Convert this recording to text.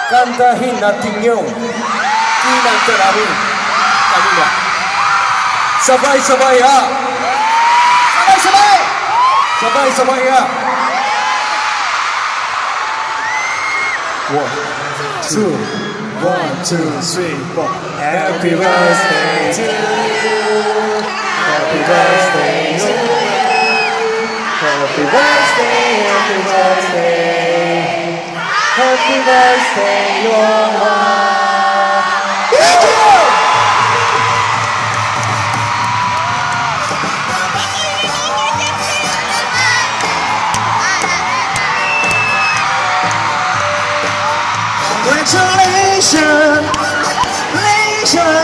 kantahin natin yung kinanta namin kanina. Sabay-sabay ha! Sabay-sabay! Sabay-sabay ha! 1, 2, 1, 2, 3, 4. Happy birthday to you. Happy birthday to you. Happy birthday, happy birthday. Happy birthday, yongwha. Thank you! Congratulations, congratulations.